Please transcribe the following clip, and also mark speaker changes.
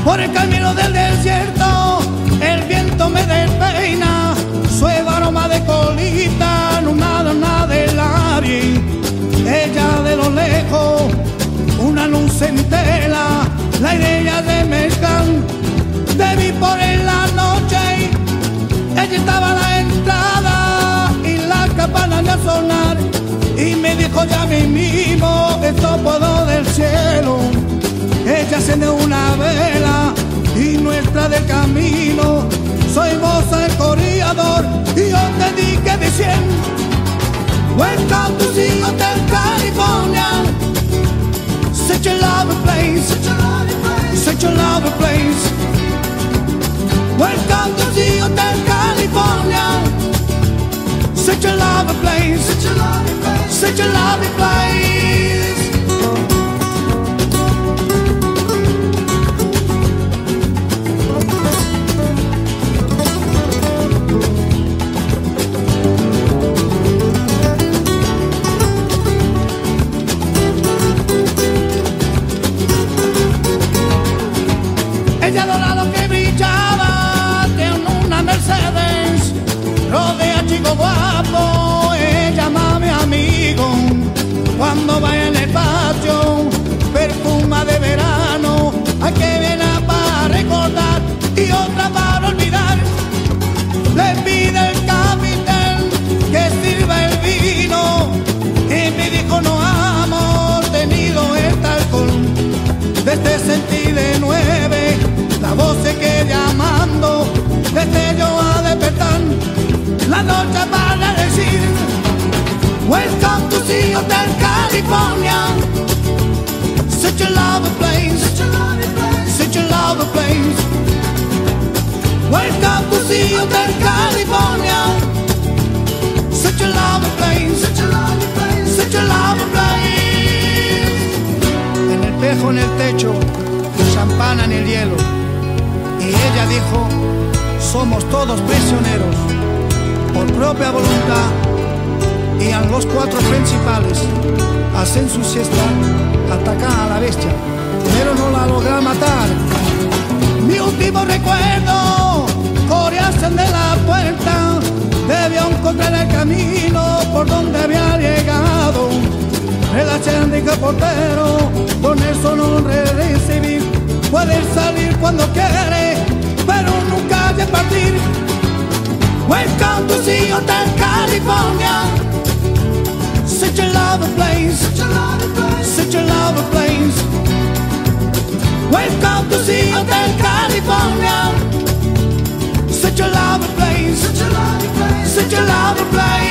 Speaker 1: Por el camino del desierto el viento me despeina, suave aroma de colita, no nada del aire. Ella de lo lejos, una luz entera, la idea de mezcal, de mí por en la noche. Ella estaba a la entrada y la campana de sonar, y me dijo ya mismo, esto puedo del cielo. Ella enciende una vela y nuestra del camino, soy moza el corredor y yo te dije diciendo, welcome to the Hotel California, such a lovely place, such a lovely place. Welcome to the Hotel California, such a lovely place, such a lovely place. Ella dorado que brillaba de una Mercedes, rodea chico guapo, ella mami amigo. Cuando vaya en el patio, perfuma de verano, hay que viene para recordar y otra para olvidar. Le pide el capitán que sirva el vino y me dijo no amo tenido este alcohol. Desde sentí de 9 la voz se queda llamando, desde yo a despertar la noche para decir, welcome to the Hotel California, such a lovely place, such a lovely place. Welcome to the Hotel California, such a lovely place, such a lovely place, such a lovely place. En el espejo en el techo, champana en el hielo, y ella dijo, somos todos prisioneros por propia voluntad, y a los 4 principales hacen su siesta, atacan a la bestia, pero no la logran matar. Mi último recuerdo, coreasen de la puerta, debió encontrar el camino por donde había llegado. Relación de portero, con eso no recibir, puede salir cuando quiere, pero nunca de partir. Welcome to the Hotel California, such a lovely place, such a lovely place, such a lovely place. Welcome to the Hotel California, such a lovely place, such a lovely place, such a lovely place.